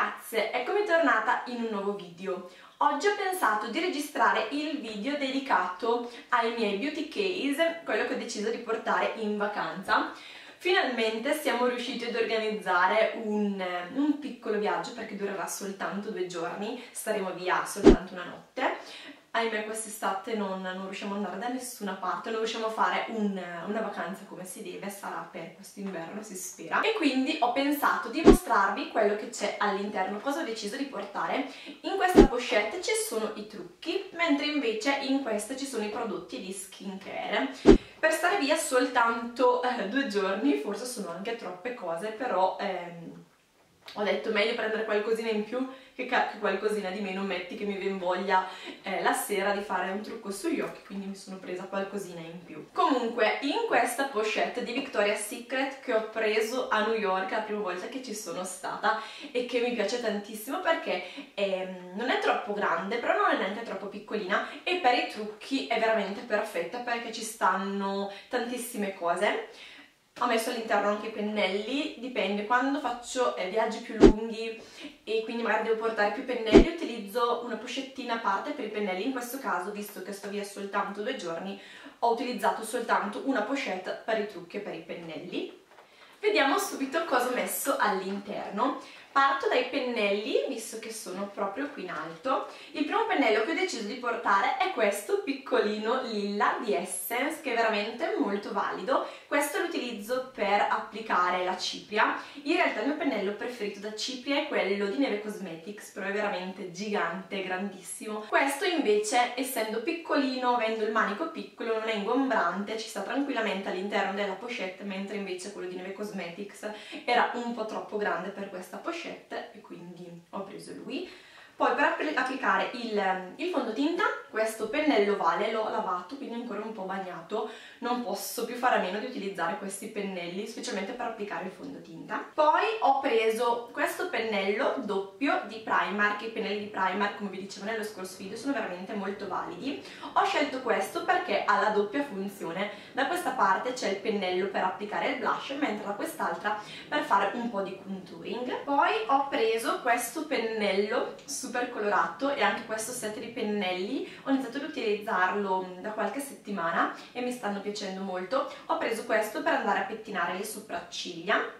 ragazze, eccomi tornata in un nuovo video. Oggi ho pensato di registrare il video dedicato ai miei beauty case, quello che ho deciso di portare in vacanza. Finalmente siamo riusciti ad organizzare un piccolo viaggio perché durerà soltanto 2 giorni, staremo via soltanto una notte. Ahimè quest'estate non riusciamo ad andare da nessuna parte, non riusciamo a fare una vacanza come si deve, sarà per quest'inverno si spera. E quindi ho pensato di mostrarvi quello che c'è all'interno, cosa ho deciso di portare. In questa pochette ci sono i trucchi, mentre invece in questa ci sono i prodotti di skincare. Per stare via soltanto 2 giorni, forse sono anche troppe cose, però ho detto meglio prendere qualcosina in più che qualcosina di meno, metti che mi viene voglia la sera di fare un trucco sugli occhi, quindi mi sono presa qualcosina in più. Comunque in questa pochette di Victoria's Secret che ho preso a New York la prima volta che ci sono stata e che mi piace tantissimo perché non è troppo grande però non è neanche troppo piccolina e per i trucchi è veramente perfetta perché ci stanno tantissime cose. Ho messo all'interno anche i pennelli, dipende, quando faccio viaggi più lunghi e quindi magari devo portare più pennelli utilizzo una pochettina a parte per i pennelli. In questo caso, visto che sto via soltanto 2 giorni, ho utilizzato soltanto una pochette per i trucchi e per i pennelli. Vediamo subito cosa ho messo all'interno. Parto dai pennelli, visto che sono proprio qui in alto. Il primo pennello che ho deciso di portare è questo piccolino lilla di Essence, che è veramente molto valido. Questo lo utilizzo per applicare la cipria. In realtà il mio pennello preferito da cipria è quello di Neve Cosmetics, però è veramente gigante, grandissimo. Questo invece, essendo piccolino, avendo il manico piccolo, non è ingombrante, ci sta tranquillamente all'interno della pochette, mentre invece quello di Neve Cosmetics era un po' troppo grande per questa pochette e quindi ho preso lui. Poi per applicare il fondotinta, questo pennello Vale l'ho lavato, quindi è ancora un po' bagnato, non posso più fare a meno di utilizzare questi pennelli, specialmente per applicare il fondotinta. Poi ho preso questo pennello doppio di Primark, i pennelli di Primark, come vi dicevo nello scorso video, sono veramente molto validi. Ho scelto questo perché ha la doppia funzione, da questa parte c'è il pennello per applicare il blush, mentre da quest'altra per fare un po' di contouring. Poi ho preso questo pennello super colorato e anche questo set di pennelli, ho iniziato ad utilizzarlo da qualche settimana e mi stanno piacendo molto. Ho preso questo per andare a pettinare le sopracciglia.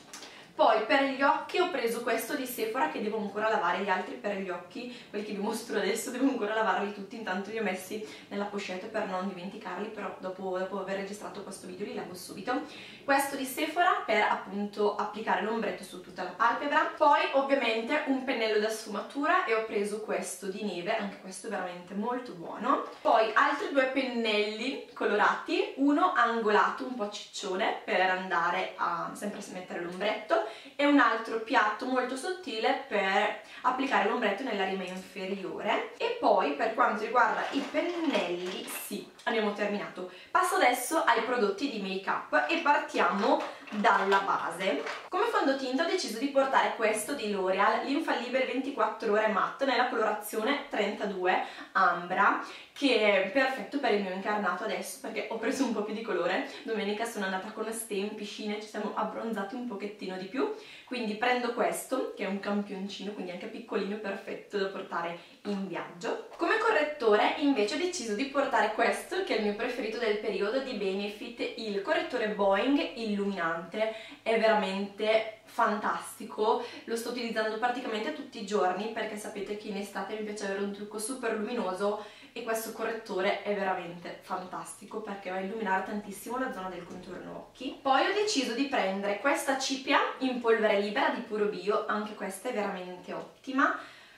Poi per gli occhi ho preso questo di Sephora che devo ancora lavare, gli altri per gli occhi, quelli che vi mostro adesso, devo ancora lavarli tutti, intanto li ho messi nella pochette per non dimenticarli, però dopo aver registrato questo video li lavo subito. Questo di Sephora per appunto applicare l'ombretto su tutta la palpebra. Poi ovviamente un pennello da sfumatura e ho preso questo di Neve, anche questo è veramente molto buono. Poi altri 2 pennelli colorati, uno angolato un po' ciccione per andare a sempre mettere l'ombretto e un altro piatto molto sottile per applicare l'ombretto nella rima inferiore. E poi per quanto riguarda i pennelli, sì, abbiamo terminato. Passo adesso ai prodotti di make up e partiamo dalla base. Come fondotinta ho deciso di portare questo di L'Oreal, l'Infallible 24 ore matte nella colorazione 32 Ambra, che è perfetto per il mio incarnato adesso perché ho preso un po' più di colore. Domenica sono andata con Ste in piscina e ci siamo abbronzati un pochettino di più, quindi prendo questo che è un campioncino, quindi anche piccolino, perfetto da portare in viaggio. Come correttore invece ho deciso di portare questo che è il mio preferito del periodo, di Benefit, il correttore Boing illuminante. È veramente fantastico, lo sto utilizzando praticamente tutti i giorni perché sapete che in estate mi piace avere un trucco super luminoso e questo correttore è veramente fantastico perché va a illuminare tantissimo la zona del contorno occhi. Poi ho deciso di prendere questa cipria in polvere libera di Puro Bio, anche questa è veramente ottima.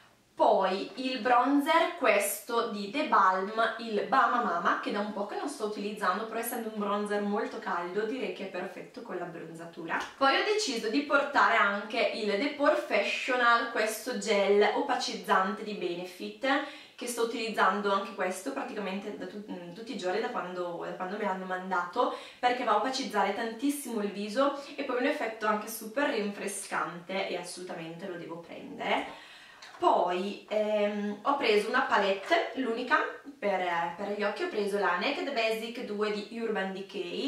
Poi il bronzer, questo di The Balm, il Bama Mama, che da un po' che non sto utilizzando, però essendo un bronzer molto caldo direi che è perfetto con la bronzatura. Poi ho deciso di portare anche il The Porefessional, questo gel opacizzante di Benefit, che sto utilizzando anche questo praticamente da tutti i giorni da quando me l'hanno mandato, perché va a opacizzare tantissimo il viso e poi un effetto anche super rinfrescante e assolutamente lo devo prendere. Poi ho preso una palette, l'unica per gli occhi, ho preso la Naked Basic 2 di Urban Decay,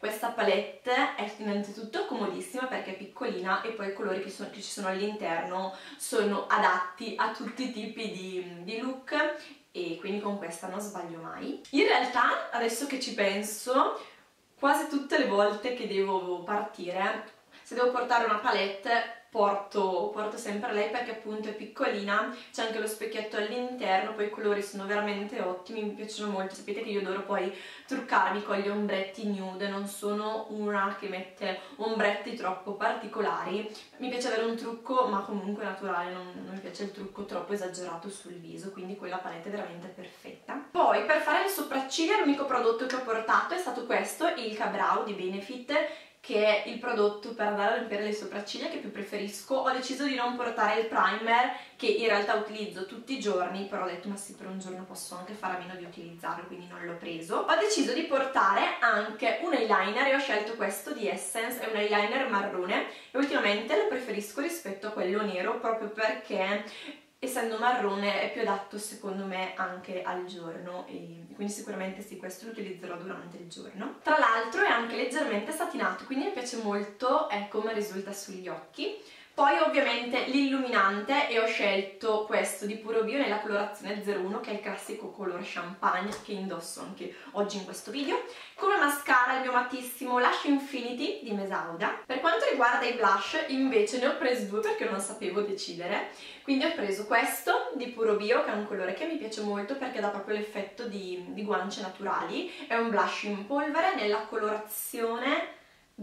Questa palette è innanzitutto comodissima perché è piccolina e poi i colori che ci sono all'interno sono adatti a tutti i tipi di look e quindi con questa non sbaglio mai. In realtà, adesso che ci penso, quasi tutte le volte che devo partire, se devo portare una palette porto sempre lei perché appunto è piccolina, c'è anche lo specchietto all'interno, poi i colori sono veramente ottimi, mi piacciono molto. Sapete che io adoro poi truccarmi con gli ombretti nude, non sono una che mette ombretti troppo particolari, mi piace avere un trucco ma comunque naturale, non mi piace il trucco troppo esagerato sul viso, quindi quella palette è veramente perfetta. Poi per fare le sopracciglia l'unico prodotto che ho portato è stato questo, il Ka-Brow di Benefit, che è il prodotto per andare a riempire le sopracciglia che più preferisco. Ho deciso di non portare il primer, che in realtà utilizzo tutti i giorni, però ho detto ma sì, per un giorno posso anche fare a meno di utilizzarlo, quindi non l'ho preso. Ho deciso di portare anche un eyeliner e ho scelto questo di Essence, è un eyeliner marrone e ultimamente lo preferisco rispetto a quello nero proprio perché essendo marrone è più adatto secondo me anche al giorno e quindi sicuramente sì, questo lo utilizzerò durante il giorno. Tra l'altro è anche leggermente satinato, quindi mi piace molto come risulta sugli occhi. Poi ovviamente l'illuminante e ho scelto questo di Puro Bio nella colorazione 01 che è il classico color champagne che indosso anche oggi in questo video. Come mascara il mio amatissimo Lash Infinity di Mesauda. Per quanto riguarda i blush invece ne ho presi due perché non sapevo decidere, quindi ho preso questo di Puro Bio che è un colore che mi piace molto perché dà proprio l'effetto di guance naturali, è un blush in polvere nella colorazione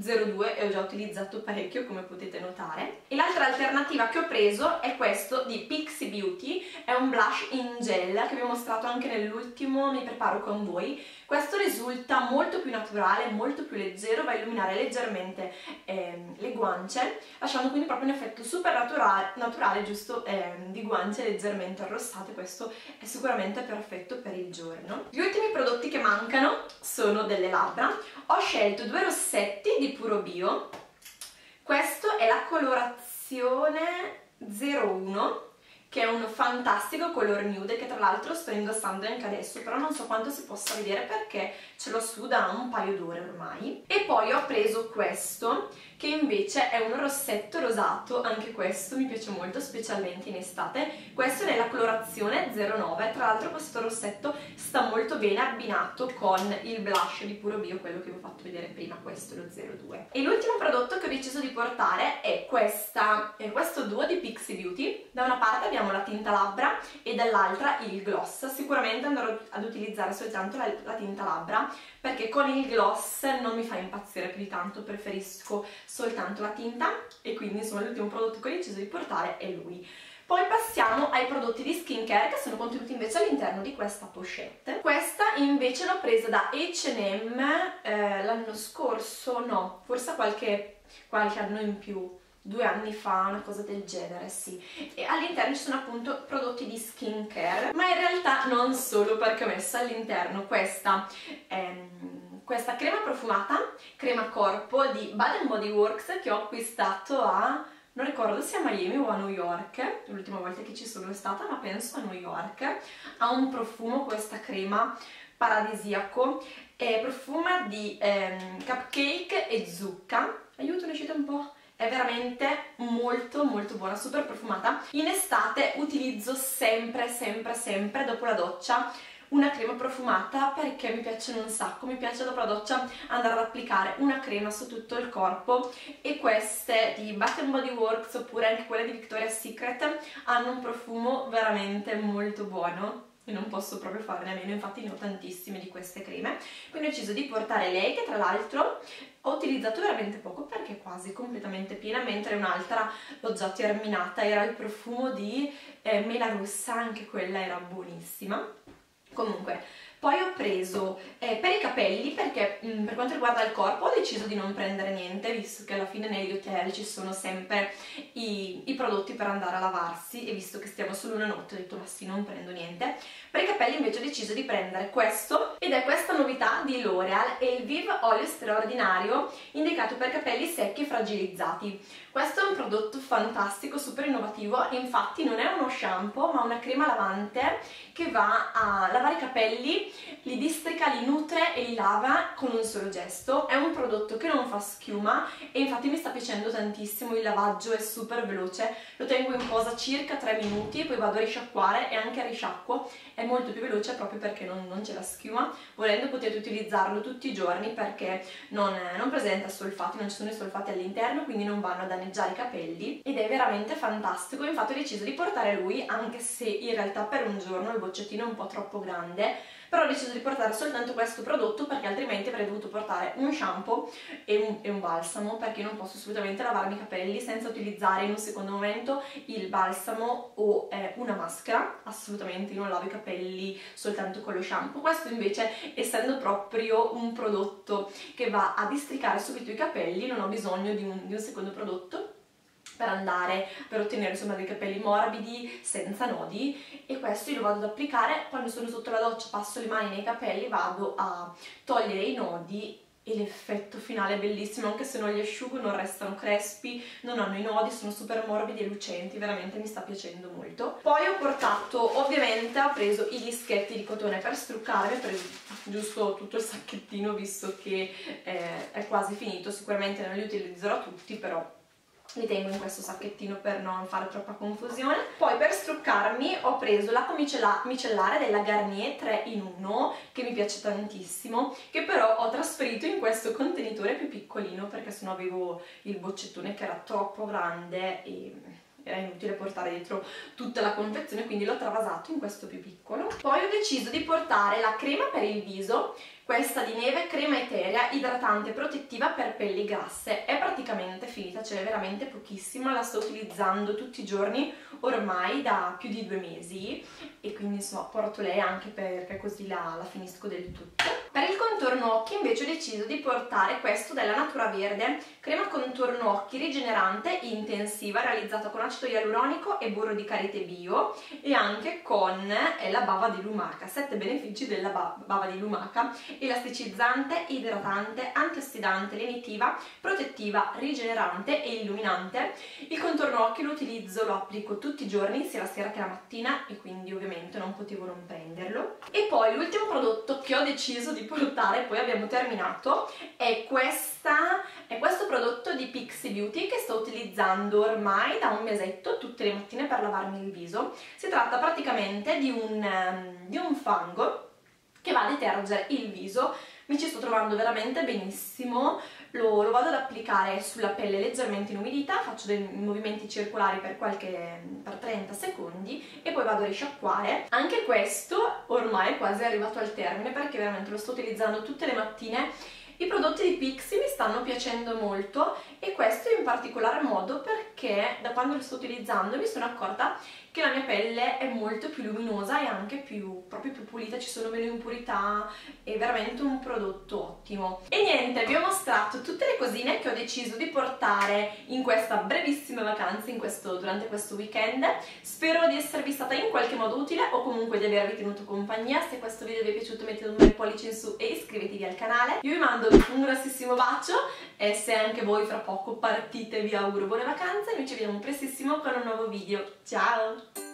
02 e ho già utilizzato parecchio come potete notare. E l'altra alternativa che ho preso è questo di Pixi Beauty, è un blush in gel che vi ho mostrato anche nell'ultimo Mi preparo con voi. Questo risulta molto più naturale, molto più leggero, va a illuminare leggermente le guance, lasciando quindi proprio un effetto super naturale giusto di guance leggermente arrossate. Questo è sicuramente perfetto per il giorno. Gli ultimi prodotti che mancano sono delle labbra. Ho scelto due rossetti di Puro Bio, questo è la colorazione 01 che è un fantastico color nude che tra l'altro sto indossando anche adesso, però non so quanto si possa vedere perché ce l'ho su da un paio d'ore ormai. E poi ho preso questo che invece è un rossetto rosato, anche questo mi piace molto specialmente in estate. Questo è nella colorazione 09, tra l'altro questo rossetto sta molto bene abbinato con il blush di Puro Bio, quello che vi ho fatto vedere prima, questo è lo 02. E l'ultimo prodotto che ho deciso di portare è questo duo di Pixi Beauty. Da una parte abbiamo la tinta labbra e dall'altra il gloss. Sicuramente andrò ad utilizzare soltanto la tinta labbra perché con il gloss non mi fa impazzire più di tanto, preferisco soltanto la tinta e quindi insomma l'ultimo prodotto che ho deciso di portare è lui. Poi passiamo ai prodotti di skincare che sono contenuti invece all'interno di questa pochette. Questa invece l'ho presa da H&M l'anno scorso, no, forse qualche anno in più, 2 anni fa, una cosa del genere, sì. E all'interno ci sono appunto prodotti di skincare, ma in realtà non solo, perché ho messo all'interno questa crema profumata, crema corpo di Bath & Body Works che ho acquistato non ricordo se a Miami o a New York, l'ultima volta che ci sono stata, ma penso a New York. Ha un profumo questa crema paradisiaco, profuma di cupcake e zucca. Aiuto, ne uscite un po'? È veramente molto molto buona, super profumata. In estate utilizzo sempre dopo la doccia una crema profumata perché mi piacciono un sacco, mi piace dopo la doccia andare ad applicare una crema su tutto il corpo e queste di Bath & Body Works oppure anche quelle di Victoria's Secret hanno un profumo veramente molto buono e non posso proprio farne a meno, infatti ne ho tantissime di queste creme, quindi ho deciso di portare lei che tra l'altro ho utilizzato veramente poco perché è quasi completamente piena, mentre un'altra l'ho già terminata, era il profumo di mela rossa, anche quella era buonissima. Comunque, poi ho preso per i capelli perché per quanto riguarda il corpo ho deciso di non prendere niente, visto che alla fine negli hotel ci sono sempre i prodotti per andare a lavarsi e visto che stiamo solo una notte ho detto ma sì, non prendo niente. Per i capelli invece ho deciso di prendere questo ed è questa novità di L'Oreal, è il Vive Olio Straordinario indicato per capelli secchi e fragilizzati. Questo è un prodotto fantastico, super innovativo, infatti non è uno shampoo ma una crema lavante che va a lavare i capelli li districa, li nutre e li lava con un solo gesto. È un prodotto che non fa schiuma e infatti mi sta piacendo tantissimo, il lavaggio è super veloce, lo tengo in posa circa 3 minuti, poi vado a risciacquare e anche a risciacquo è molto più veloce proprio perché non c'è la schiuma. Volendo potete utilizzarlo tutti i giorni perché non presenta solfati, non ci sono i solfati all'interno, quindi non vanno a danneggiare i capelli ed è veramente fantastico. Infatti ho deciso di portare lui, anche se in realtà per un giorno il boccettino è un po' troppo grande, però ho deciso di portare soltanto questo prodotto perché altrimenti avrei dovuto portare un shampoo e un balsamo, perché io non posso assolutamente lavarmi i capelli senza utilizzare in un secondo momento il balsamo o una maschera. Assolutamente io non lavo i capelli soltanto con lo shampoo. Questo invece, essendo proprio un prodotto che va a districare subito i capelli, non ho bisogno di un secondo prodotto per ottenere insomma dei capelli morbidi senza nodi, e questo io lo vado ad applicare quando sono sotto la doccia, passo le mani nei capelli, vado a togliere i nodi e l'effetto finale è bellissimo, anche se non li asciugo non restano crespi, non hanno i nodi, sono super morbidi e lucenti, veramente mi sta piacendo molto. Poi ho portato, ovviamente ho preso i dischetti di cotone per struccarmi, ho preso giusto tutto il sacchettino visto che è quasi finito, sicuramente non li utilizzerò tutti, però li tengo in questo sacchettino per non fare troppa confusione. Poi per struccarmi ho preso l'acqua micellare della Garnier 3 in 1 che mi piace tantissimo, che però ho trasferito in questo contenitore più piccolino perché sennò avevo il boccettone che era troppo grande e era inutile portare dietro tutta la confezione, quindi l'ho travasato in questo più piccolo. Poi ho deciso di portare la crema per il viso, questa di Neve, crema eterea idratante protettiva per pelli grasse. È praticamente finita, ce n'è veramente pochissima, la sto utilizzando tutti i giorni ormai da più di 2 mesi e quindi insomma porto lei anche perché così la finisco del tutto. Per il contorno occhi invece ho deciso di portare questo della Natura Verde, crema contorno occhi rigenerante intensiva realizzata con acido ialuronico e burro di karité bio e anche con la bava di lumaca. 7 benefici della bava di lumaca: elasticizzante, idratante, antiossidante, lenitiva, protettiva, rigenerante e illuminante. Il contorno occhi lo utilizzo, lo applico tutti i giorni, sia la sera che la mattina, e quindi ovviamente non potevo non prenderlo. E poi l'ultimo prodotto che ho deciso di portare, poi abbiamo terminato, è questo prodotto di Pixi Beauty che sto utilizzando ormai da un mesetto tutte le mattine per lavarmi il viso. Si tratta praticamente di un fango che va a detergere il viso. Mi ci sto trovando veramente benissimo, lo vado ad applicare sulla pelle leggermente inumidita, faccio dei movimenti circolari per 30 secondi e poi vado a risciacquare. Anche questo ormai è quasi arrivato al termine perché veramente lo sto utilizzando tutte le mattine. I prodotti di Pixi mi stanno piacendo molto e questo in particolar modo perché da quando lo sto utilizzando mi sono accorta che la mia pelle è molto più luminosa e anche proprio più pulita, ci sono meno impurità, è veramente un prodotto ottimo. E niente, vi ho mostrato tutte le cosine che ho deciso di portare in questa brevissima vacanza, durante questo weekend. Spero di esservi stata in qualche modo utile o comunque di avervi tenuto compagnia. Se questo video vi è piaciuto mettete un bel pollice in su e iscrivetevi al canale. Io vi mando un grossissimo bacio e se anche voi fra poco partite vi auguro buone vacanze. Noi ci vediamo prestissimo con un nuovo video. Ciao!